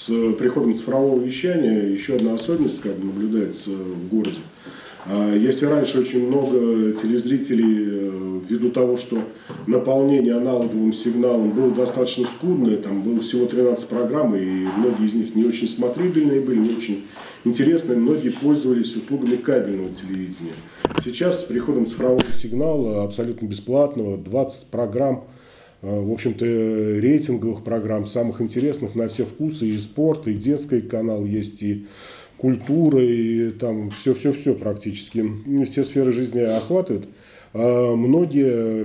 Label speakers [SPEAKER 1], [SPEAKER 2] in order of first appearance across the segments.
[SPEAKER 1] с приходом цифрового вещания еще одна особенность наблюдается в городе. Если раньше очень много телезрителей, ввиду того, что наполнение аналоговым сигналом было достаточно скудное, там было всего 13 программ, и многие из них не очень смотрибельные были, не очень интересные, многие пользовались услугами кабельного телевидения. Сейчас с приходом цифрового сигнала абсолютно бесплатного, 20 программ, в общем-то, рейтинговых программ, самых интересных на все вкусы, и спорт, и детский канал есть, и культура, и там все практически, все сферы жизни охватывают. Многие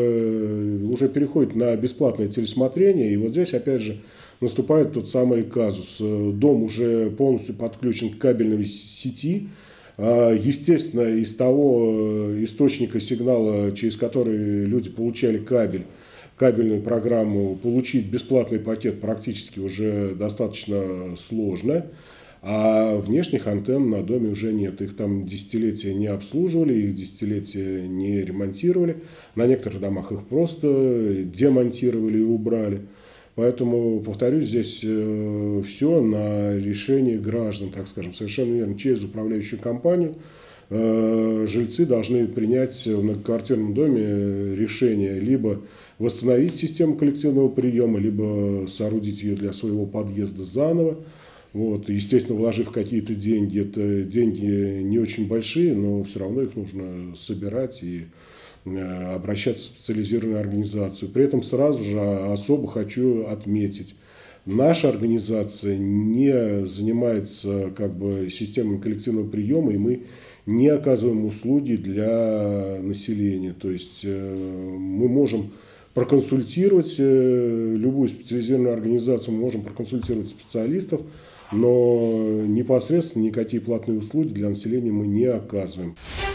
[SPEAKER 1] уже переходят на бесплатное телесмотрение, и вот здесь опять же наступает тот самый казус. Дом уже полностью подключен к кабельной сети. Естественно, из того источника сигнала, через который люди получали кабельную программу, получить бесплатный пакет практически уже достаточно сложно. А внешних антенн на доме уже нет. Их там десятилетия не обслуживали, их десятилетия не ремонтировали. На некоторых домах их просто демонтировали и убрали. Поэтому, повторюсь, здесь все на решение граждан, так скажем, совершенно верно, через управляющую компанию. Жильцы должны принять в многоквартирном доме решение либо восстановить систему коллективного приема, либо соорудить ее для своего подъезда заново. Вот, естественно, вложив какие-то деньги, это деньги не очень большие, но все равно их нужно собирать и обращаться в специализированную организацию. При этом сразу же особо хочу отметить, наша организация не занимается системой коллективного приема, и мы не оказываем услуги для населения. То есть мы можем проконсультировать любую специализированную организацию, мы можем проконсультировать специалистов, но непосредственно никакие платные услуги для населения мы не оказываем.